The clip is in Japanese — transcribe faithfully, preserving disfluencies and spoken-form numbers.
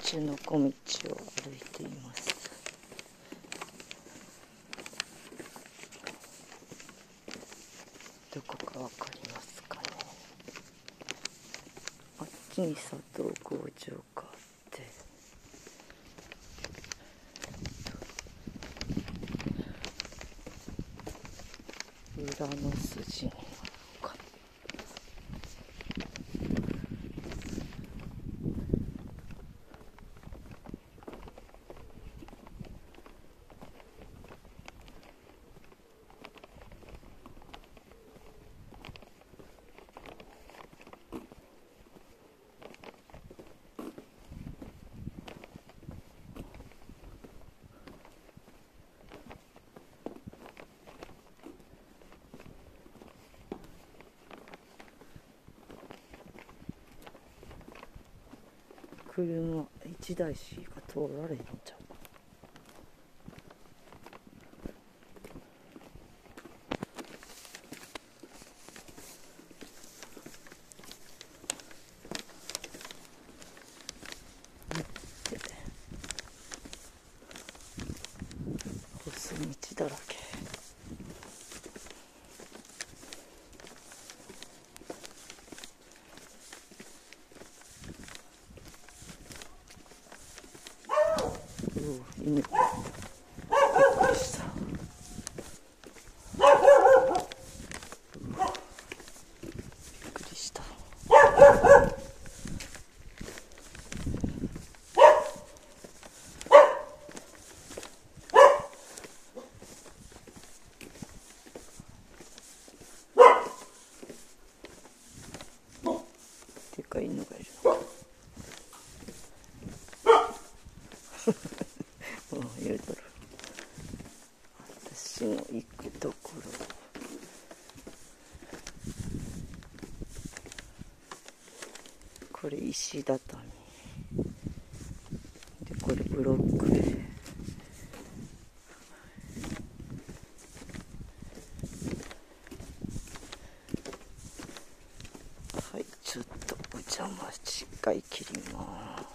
中の小道を歩いています。どこかわかりますかね。あっちに佐藤工場があって、裏の筋になるのか。車いちだいしか通られへんちゃうか。細道だらけ。犬びっくりした。びっくりした。でかい犬がいるのか。もう言うとる。私の行くところ。これ石畳で、これブロックで、はい、ちょっとお邪魔しっかり切ります。